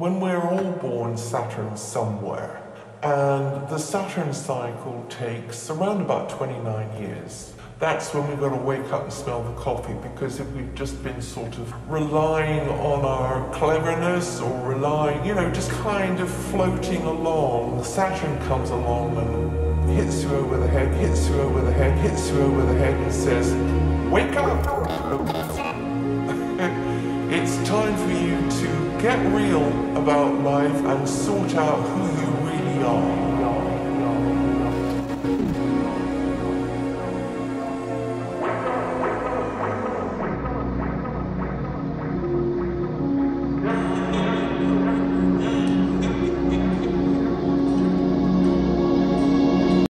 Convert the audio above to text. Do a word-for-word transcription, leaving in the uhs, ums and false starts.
When we're all born, Saturn's somewhere. And the Saturn cycle takes around about twenty-nine years. That's when we've got to wake up and smell the coffee, because if we've just been sort of relying on our cleverness or relying, you know, just kind of floating along, Saturn comes along and hits you over the head, hits you over the head, hits you over the head and says, wake up! It's time for you to get real about life and sort out who you really are.